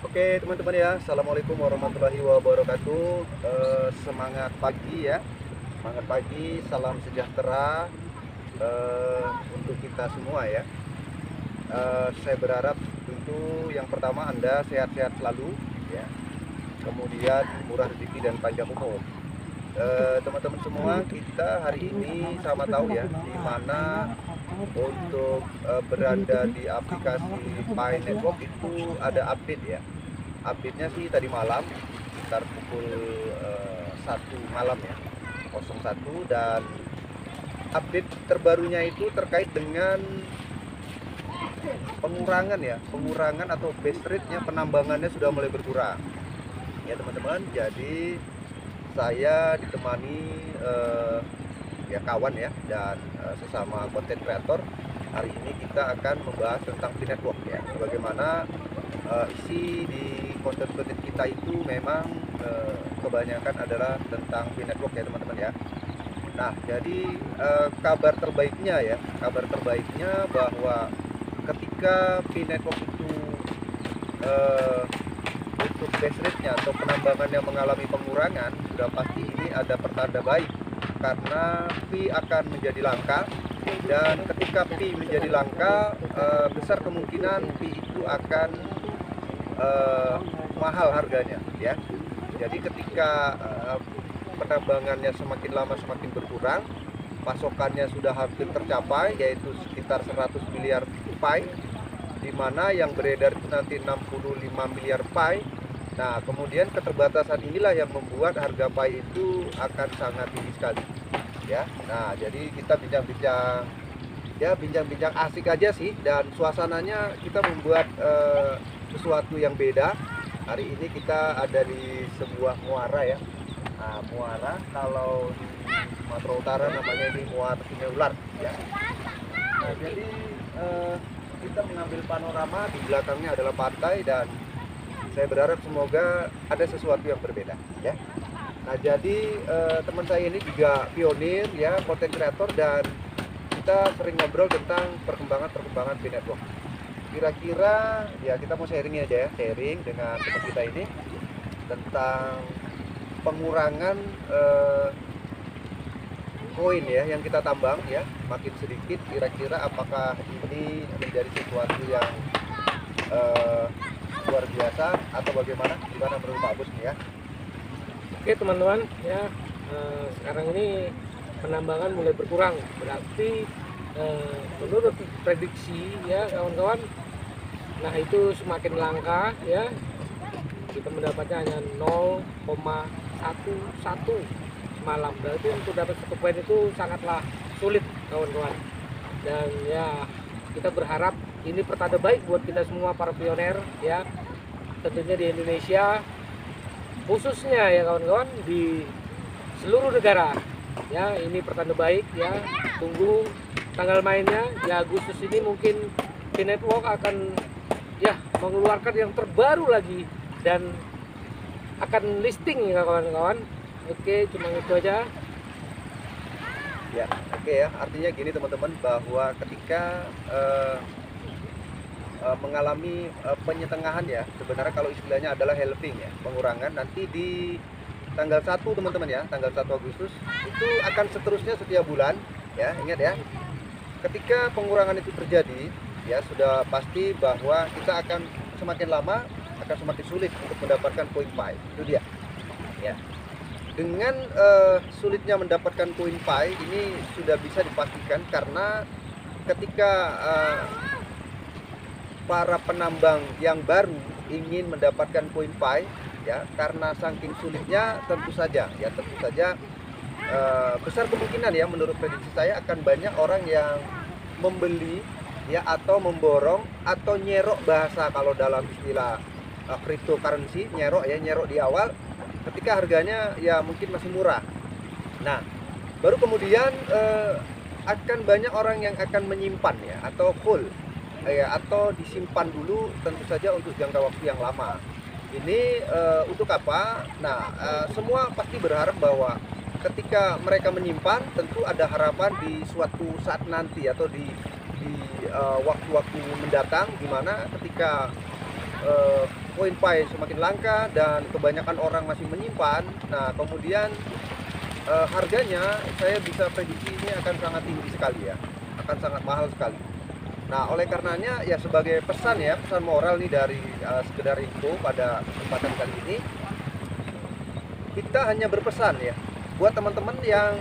Oke teman-teman ya, Assalamualaikum warahmatullahi wabarakatuh. Semangat pagi ya, semangat pagi, salam sejahtera untuk kita semua ya. Saya berharap tentu yang pertama Anda sehat-sehat selalu ya, kemudian murah rezeki dan panjang umur. Teman-teman semua, kita hari ini sama tahu ya, di mana untuk berada di aplikasi Pi Network itu ada update ya. Update-nya sih tadi malam sekitar pukul 1 malam ya, 01, dan update terbarunya itu terkait dengan pengurangan atau base rate-nya, penambangannya sudah mulai berkurang ya teman-teman. Jadi saya ditemani ya kawan ya, dan sesama content creator. Hari ini kita akan membahas tentang Pi Network ya, bagaimana isi di konten-konten kita itu memang kebanyakan adalah tentang Pi Network ya teman-teman ya. Nah, jadi kabar terbaiknya bahwa ketika Pi Network itu untuk base rate-nya atau penambangannya mengalami pengurangan, sudah pasti ini ada pertanda baik, karena Pi akan menjadi langka. Dan ketika Pi menjadi langka, besar kemungkinan Pi itu akan mahal harganya ya. Jadi ketika penambangannya semakin lama semakin berkurang, pasokannya sudah hampir tercapai, yaitu sekitar 100 miliar Pi, di mana yang beredar itu nanti 65 miliar Pi. Nah, kemudian keterbatasan inilah yang membuat harga Pi itu akan sangat tinggi sekali ya. Nah, jadi kita bincang-bincang ya, bincang-bincang asik aja sih, dan suasananya kita membuat sesuatu yang beda. Hari ini kita ada di sebuah muara ya. Nah, muara kalau di Sumatera Utara namanya ini Muara Sungai Ular ya. Nah, jadi kita mengambil panorama, di belakangnya adalah pantai, dan saya berharap semoga ada sesuatu yang berbeda ya. Nah, jadi teman saya ini juga pionir ya, content creator, dan kita sering ngobrol tentang perkembangan Pi Network. Kira-kira ya kita mau sharing aja ya, sharing dengan teman kita ini tentang pengurangan koin ya yang kita tambang ya, makin sedikit. Kira-kira apakah ini menjadi sesuatu yang luar biasa atau bagaimana? Gimana menurut Pak Bus nih ya? Oke teman-teman ya, sekarang ini penambangan mulai berkurang, berarti menurut prediksi ya kawan-kawan, nah itu semakin langka ya, kita mendapatnya hanya 0,11 malam, berarti untuk dapat satu poin itu sangatlah sulit kawan-kawan. Dan ya kita berharap ini pertanda baik buat kita semua para pioner ya, tentunya di Indonesia khususnya ya kawan-kawan, di seluruh negara ya. Ini pertanda baik ya, tunggu tanggal mainnya di Agustus ini. Mungkin Pi Network akan ya mengeluarkan yang terbaru lagi dan akan listing ya kawan-kawan. Oke, cuma itu aja ya. Oke ya, artinya gini teman-teman, bahwa ketika mengalami penyetengahan ya, sebenarnya kalau istilahnya adalah halving ya, pengurangan. Nanti di tanggal 1 teman-teman ya, tanggal 1 Agustus itu akan seterusnya setiap bulan ya. Ingat ya, ketika pengurangan itu terjadi ya, sudah pasti bahwa kita akan semakin lama akan semakin sulit untuk mendapatkan koin Pi. Itu dia ya. Dengan sulitnya mendapatkan koin Pi ini sudah bisa dipastikan, karena ketika para penambang yang baru ingin mendapatkan koin Pi ya, karena saking sulitnya, tentu saja besar kemungkinan ya, menurut prediksi saya akan banyak orang yang membeli ya, atau memborong atau nyerok, bahasa kalau dalam istilah cryptocurrency, nyerok ya, nyerok di awal ketika harganya ya mungkin masih murah. Nah, baru kemudian akan banyak orang yang akan menyimpan ya, atau hold ya, atau disimpan dulu, tentu saja untuk jangka waktu yang lama. Ini untuk apa? Nah, semua pasti berharap bahwa ketika mereka menyimpan, tentu ada harapan di suatu saat nanti, atau di waktu-waktu mendatang, di mana ketika koin Pi semakin langka dan kebanyakan orang masih menyimpan, nah kemudian harganya saya bisa prediksi ini akan sangat tinggi sekali ya, akan sangat mahal sekali. Nah, oleh karenanya ya sebagai pesan ya, pesan moral nih dari sekedar info pada kesempatan kali ini, kita hanya berpesan ya buat teman-teman yang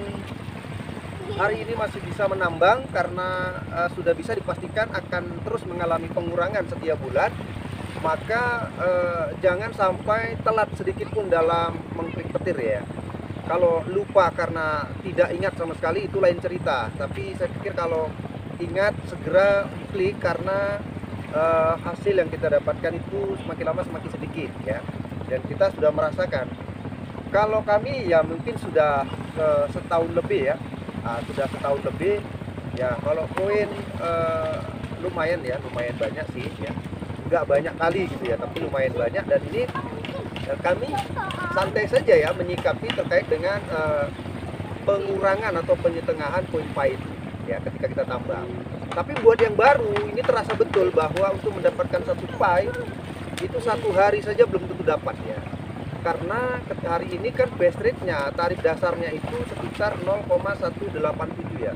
hari ini masih bisa menambang karena sudah bisa dipastikan akan terus mengalami pengurangan setiap bulan, maka jangan sampai telat sedikit pun dalam mengklik petir ya. Kalau lupa karena tidak ingat sama sekali itu lain cerita, tapi saya pikir kalau ingat segera klik karena hasil yang kita dapatkan itu semakin lama semakin sedikit ya. Dan kita sudah merasakan, kalau kami ya mungkin sudah setahun lebih ya, sudah setahun lebih ya. Kalau koin lumayan ya, lumayan banyak sih ya, nggak banyak kali gitu ya, tapi lumayan banyak. Dan ini kami santai saja ya menyikapi terkait dengan pengurangan atau penyetengahan koin Pi itu ya ketika kita tambang. Tapi buat yang baru ini terasa betul bahwa untuk mendapatkan satu Pi itu satu hari saja belum tentu dapat ya, karena hari ini kan base rate-nya, tarif dasarnya itu sekitar 0,187 ya,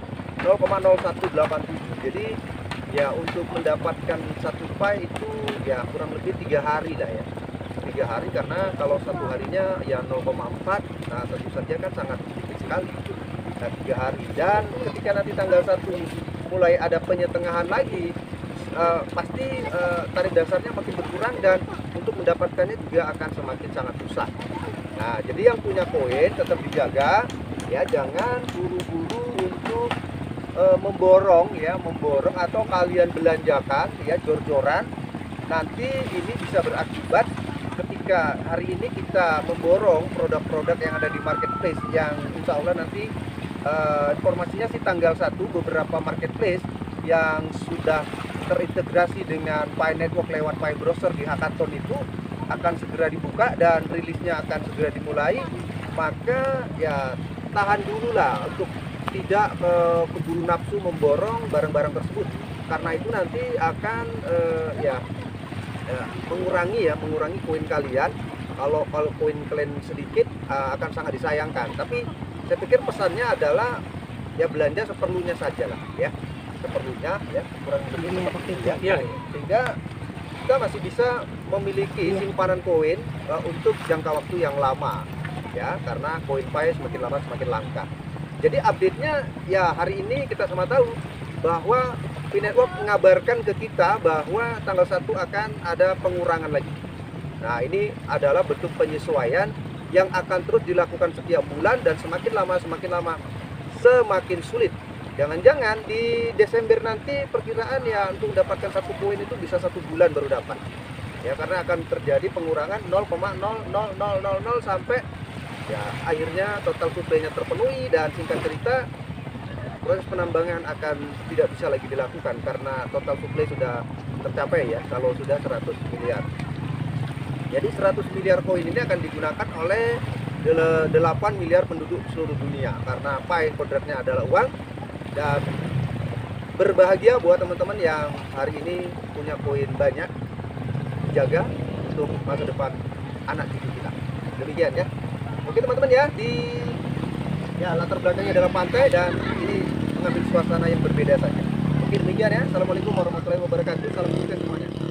0,0187. Jadi ya untuk mendapatkan satu Pi itu ya kurang lebih 3 hari lah ya, 3 hari, karena kalau satu harinya ya 0,4, nah tentu saja kan sangat sedikit sekali. Nah 3 hari, dan ketika nanti tanggal 1 mulai ada penyetengahan lagi, pasti tarif dasarnya makin berkurang dan untuk mendapatkannya juga akan semakin sangat susah. Nah jadi yang punya koin tetap dijaga ya, jangan buru-buru untuk memborong ya, memborong atau kalian belanjakan ya jor-joran. Nanti ini bisa berakibat ketika hari ini kita memborong produk-produk yang ada di marketplace, yang insya Allah nanti informasinya sih tanggal 1 beberapa marketplace yang sudah terintegrasi dengan Pi Network lewat Pi Browser di Hackathon itu akan segera dibuka dan rilisnya akan segera dimulai. Maka ya tahan dulu lah untuk tidak keburu nafsu memborong barang-barang tersebut, karena itu nanti akan mengurangi koin kalian. Kalau koin kalian sedikit akan sangat disayangkan. Tapi saya pikir pesannya adalah ya belanja seperlunya saja lah ya, seperlunya ya, kurang lebih seperlunya ya. Sehingga kita masih bisa memiliki simpanan koin untuk jangka waktu yang lama ya, karena koin Pi semakin lama semakin langka. Jadi update-nya ya hari ini kita sama tahu bahwa Pi Network mengabarkan ke kita bahwa tanggal 1 akan ada pengurangan lagi. Nah ini adalah bentuk penyesuaian yang akan terus dilakukan setiap bulan, dan semakin lama semakin sulit. Jangan-jangan di Desember nanti perkiraan ya untuk mendapatkan satu koin itu bisa 1 bulan baru dapat ya, karena akan terjadi pengurangan 0,00000 sampai ya akhirnya total supply-nya terpenuhi, dan singkat cerita proses penambangan akan tidak bisa lagi dilakukan karena total supply sudah tercapai ya, kalau sudah 100 miliar. Jadi 100 miliar koin ini akan digunakan oleh 8 miliar penduduk seluruh dunia, karena Pi kodratnya adalah uang. Dan berbahagia buat teman-teman yang hari ini punya koin banyak, jaga untuk masa depan anak cucu kita. Demikian ya. Oke teman-teman ya, di latar belakangnya adalah pantai dan ini mengambil suasana yang berbeda saja. Oke demikian ya. Assalamualaikum warahmatullahi wabarakatuh. Salam sukses semuanya.